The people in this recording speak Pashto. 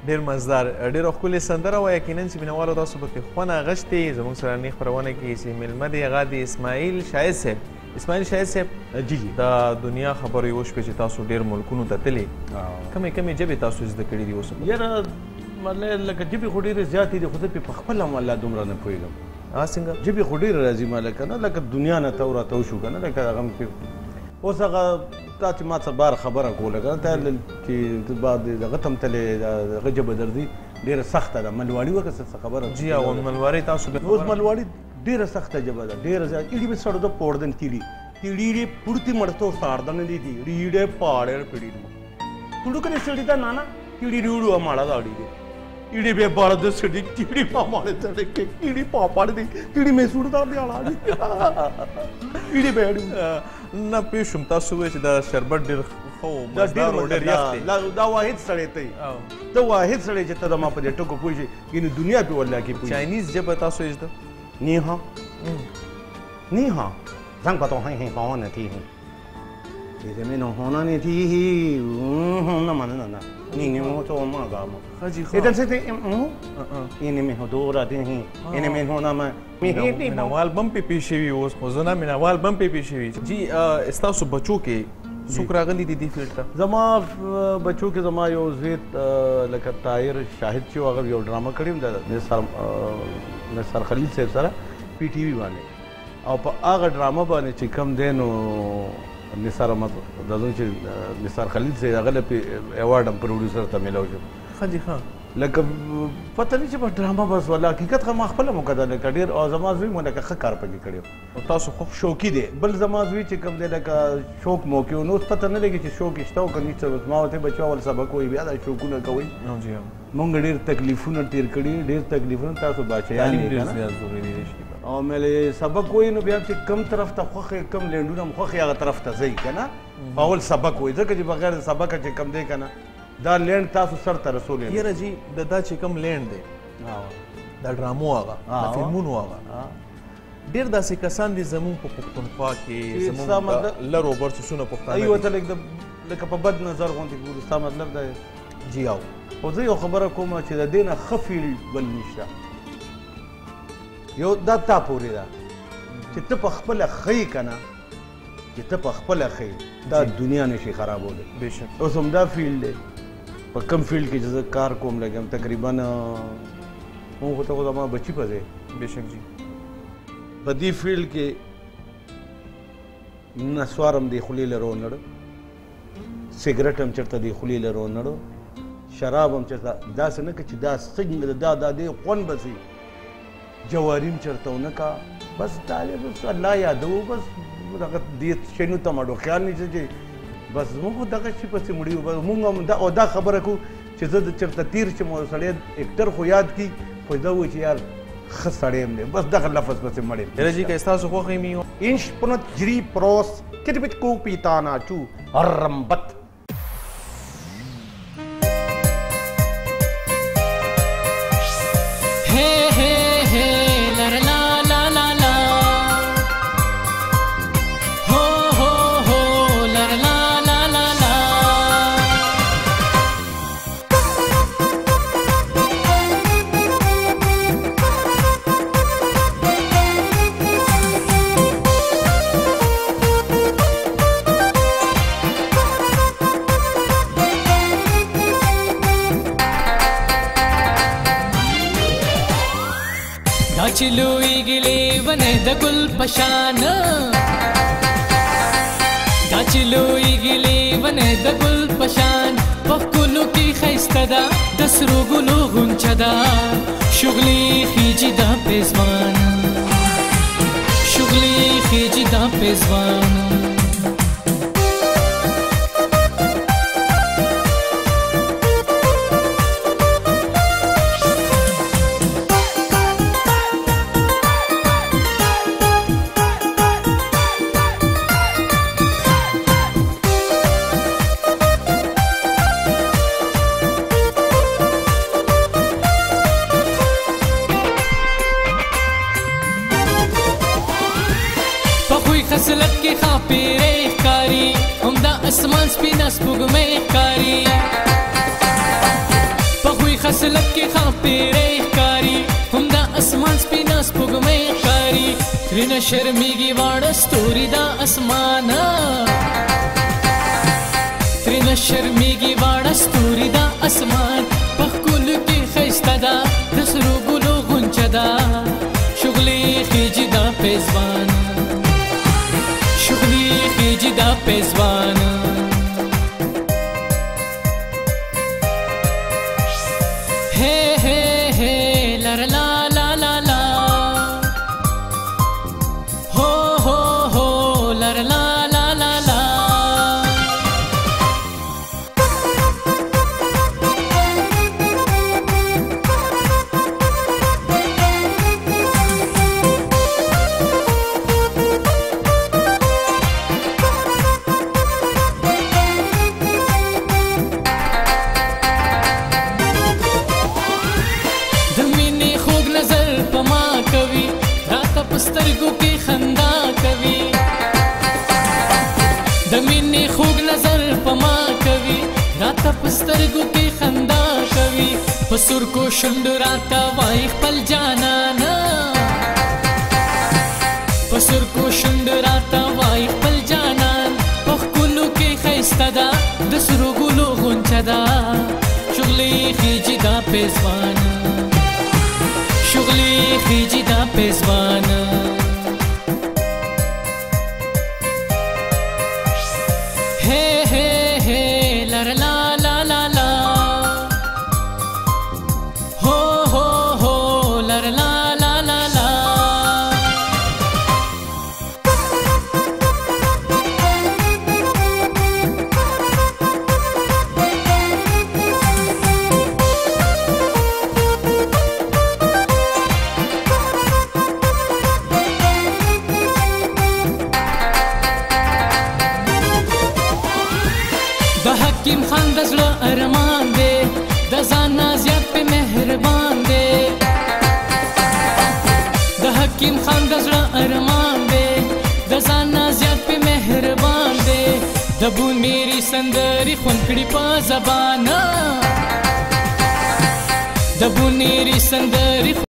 ډېر مزدار ډېره ښکلې سندره وه. یقینا چې مینهوالو تاسو پکې خوند اخیستې. زموږ سره نننۍ خپرونه کې چې میلمه دی هغه د اسماعیل شاهد صاحب. اسماعیل شاهد صاحب، جی د دنیا خبرو یې وشوې چې تاسو ډېر ملکونو ته تللي، کمې ژبې تاسو زده کړي دي اوس؟ یاره لکه ژبې خو ډېرې زیاتې دي، خو زه پې په خپله هم الله دومره نه پوهېږم. څنګه ژبې خو ډېرې راځي ما لکه نه لکه دنیا نه ته راته وشو که نه لکه هغه اوس هغه تا چې ما څه بار خبره کوله که نه ته چې بعد دغه ته هم تلې هغه ژبه درځي ډېره سخته ده. ملواړي وکړه څه خبره جی او ملواړي تاسو اوس ملواړي ډېره سخته ژبه ده ډېره زیات. ED B ಸಡದ ಪೋಡ್ದನ್ ತಿಳಿ ಪುಡ್ತಿ ಮಾಡ್ತೋ ಸಾರ್ದನ ದೀದಿ ರೀಡೆ ಪಾಡೆ ಪಿಡಿದು ತುಡುಕನೆ ಸಿಡಿದ ನಾನ ತಿಳಿ ರೀಡು ಮಾಡದ ಅಡಿಗೆ ಇಡಿ ಬೇ ಬಾಳದ ಸಿಡಿ ತಿಳಿ ಪಾ ಮಾಡಿದ ತಿಳಿ ಪಾ ಪಾಡಿದಿ ತಿಳಿ ಮೇ ಸುಡ್ದ ಬ್ಯಾಳ ಇಡಿ ಬೇಡಿ نه پوه شوم. تاسو وایئ چې دا شربت ډېر ښه و، مزدار و، ډېر یخ دی. دا واحد سړی ته ته واحد سړی چې ته د ما په دې ټکو پوه شي یعنې دنیا پې والله کې پوه چاینیز ژبه تاسو یې زده؟ 你好，你好，咱个东很帮我那提，你这没弄好那你提，那么那，你我做嘛干嘛？一旦是的，你没好多了的，你没好那么， مینهوال بم پې شوي اوس خو زه نه مینهوال بم پې شوي. جی ستاسو بچو کې څوک راغلي دي دې فیلډ ته؟ زما بچو کې زما یو زوی لکه طاهر شاهد چې هغه یو ډرامه کړې وه د نثار خلیل صاحب سره پی ټي وي باندې، او په هغه ډرامه باندې چې کوم دی نو نثار چې نثار خلیل صاحب هغه له ایوارډ هم پروډیوسر ته میلاو شو. ښه جي ښه لکه پته نه چې په ډرامه بس والله حقیقت خو ما خپله موقع لکه ډېر او زما زوی مو لکه ښه کار پکې کړی او تاسو خو شوقي دی. بل زما زوی چې کوم دی لکه شوق موقع نو اوس پته نه لګي چې شوق شته او که نشته. ما ورته بچو اول سبق وایي بیا دا شوقونه کوئ. مونږ ډېر تکلیفونه تېر کړي، ډېر تکلیفونه تاسو بادشاهان یې که نه او مې سبق وایي نو بیا چې کم طرف ته خوښ یې کم لینډونه هم خوښ یې هغه طرف ته ځئ که نه اول سبق وایي ځکه چې بغیر د سبقه چې کم دی که نه دا لینډ تاسو سر ته رسولی. یاره جی دا چې کوم لینډ دی دا ډرامو هغه د فلمونو هغه ډېر داسې کسان دي زموږ په پښتونخوا کې زموږ لر او بر څوڅونه پښتانه ایوه ته لکه په بد نظر غوندې ګورو. ستا مطلب دا جی او خو زه یو خبره کوم چې د دې نه ښه فیلډ بل نشته. یو دا تا پورې ده چې ته په خپله ښیې که نه چې ته په خپله ښیې دا دنیا نشي خرابولی. بېشک اوس همدا فیلډ دی په کم فیلډ کې چې زه کار کوم لګم تقریبا مونږ خو ته خو زما بچي په ځای بېشک جي په دې فیلډ کې نسوار هم دې خولې له رونړ، سګرټ هم چېرته دې خولې له رونړ، شراب هم چېرته داسې نه که چې دا څنګه دا دې خوند به سي جواري هم چېرته ونه کا. بس دا بس الله یادوو بس دغه دې شیانو ته مډو خیال نشته چې بس زموږ خو دغه شي پسې مړي وو. مونږ هم دا خبره کوو چې زه چېرته تېر شم او سړی اکټر خو یاد کړي خو دا وایي چې یار ښه سړی یم دی بس دغه لفظ پسې مړ یم. یاره جي که ستاسو خوښ یې مې اینش پنت جری پروس کتبت کو پیتانا چو رمبت چلوئی گلی ونه د گل پشان دا چلوئی گلی ونه د گل پشان پخکلو کی خیسته دا د سرو گلو غنچه دا شغلی خیجی دا پیزوان شغلی خیجی دا پیزوان خسلت کی خاپیره کاری هم دا اسمان سپینا سپوږمۍ کاری په خوی مسلک کې خاپېرې ښکاري هم دا اسمان سپینه سپوږمۍ ښکاري ترېنه شرمېږي واړه ستوري دا اسمانه ترېنه شرمېږي واړه ستوري دا اسمان په ښکلو کې ښایسته ده د سرو ګلو غونچه ده شغلې خېجي دا پیزوان شغلې خېجي دا پیزوان سترګو کې خندا کوي د مینې خوږ نظر په ما کوي راته په سترګو کې خندا کوي په سرکو شونډو راته وایي خپل جانانه په سرکو شونډو راته وایي خپل جانان په ښکلو کې ښایسته ده د سرو ګلو غونچه ده شغلې خېجي دا پیزوان شغلې خېجي دا پیزوان حکیم خان د زړه ارمان دی د ځان نه زیات پې مهربان دی د حکیم خان د زړه ارمان دی د ځان نه زیات پې مهربان دی د بون میری سندرې خوند کړي په زبانه د بون میری سندرې